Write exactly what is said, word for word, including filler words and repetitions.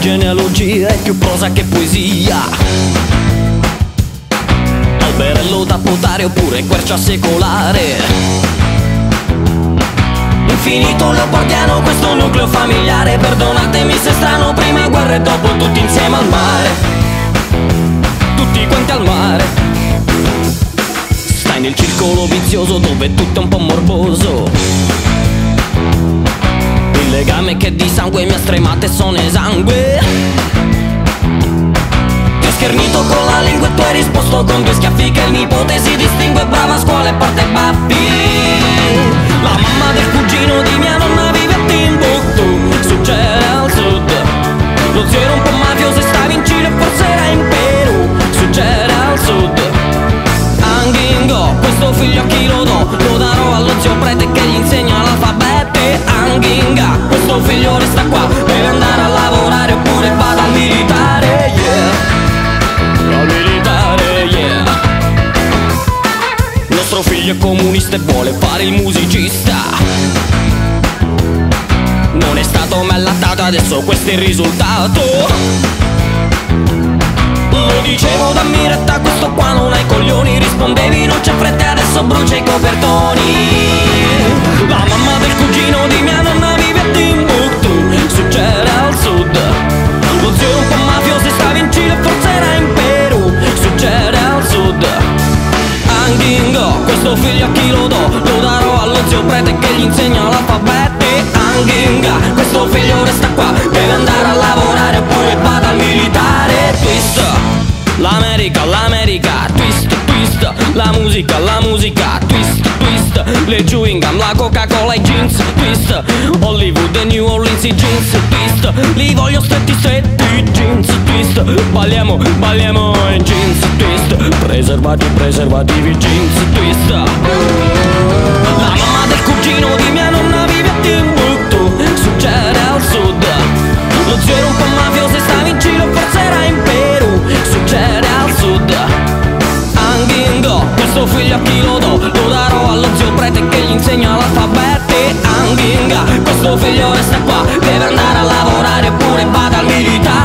genealogia è più prosa che poesia. Alberello da potare oppure quercia secolare. Infinito leopardiano questo nucleo familiare. Perdonatemi se strano, prima guerra e dopo tutti insieme al mare. Tutti quanti al mare. Stai nel circolo vizioso dove tutto è un po' morboso. Il legame che di sangue mi ha stremato e sono esangue. Ti ho schernito con la lingua e tu hai risposto con due schiaffi che il nipote si distingue. Brava a scuola e parte i baffi. La mamma del cugino di mia nonna vive a Timbuktu, succede al sud. Lo zio era un po' mafioso e stava in Cile, forse era in Perù, succede al sud. Anghingo, questo figlio a chi lo do? Lo darò allo zio prete che gli insegna l'alfabeto. Anghinga, questo figlio resta qua, deve andare a lavorare oppure vada al militare, yeah. Al militare, yeah. Nostro figlio è comunista e vuole fare il musicista. Non è stato mai allattato, adesso questo è il risultato. Lo dicevo da miretta, questo qua non ha i coglioni. Rispondevi non c'è fretta, adesso brucia i copertoni. La mamma del cugino di mia nonna vive a Timbuktu, succede al sud. Lo zio era un po' mafioso e stava in Cile, forse era in Perù, succede al sud. Anghingo, questo figlio a chi lo do? Lo darò allo zio prete che gli insegna l'alfabeto. Anghinga, questo figlio resta qua, deve andare a lavorare oppure vada al militare. Twist, l'America, l'America, twist, twist. La musica, la musica, twist, twist. Le chewing gum, la Coca-Cola, i jeans, twist. Hollywood e New Orleans, i jeans, twist. Li voglio stretti, stretti, jeans, twist. Balliamo, balliamo in jeans, twist. Preservati, preservativi, jeans, twist. La mamma del cugino di mia nonna vive a Timbuktu, succede al sud. Lo zio era un po' mafioso e stava in Cile, forse era in Perù, succede al sud. Anghingo, questo figlio a chi lo do? Lo darò allo zio prete che gli insegna l'alfabeto. Anghinga, questo figlio resta qua, deve andare a lavorare oppure vada al militare.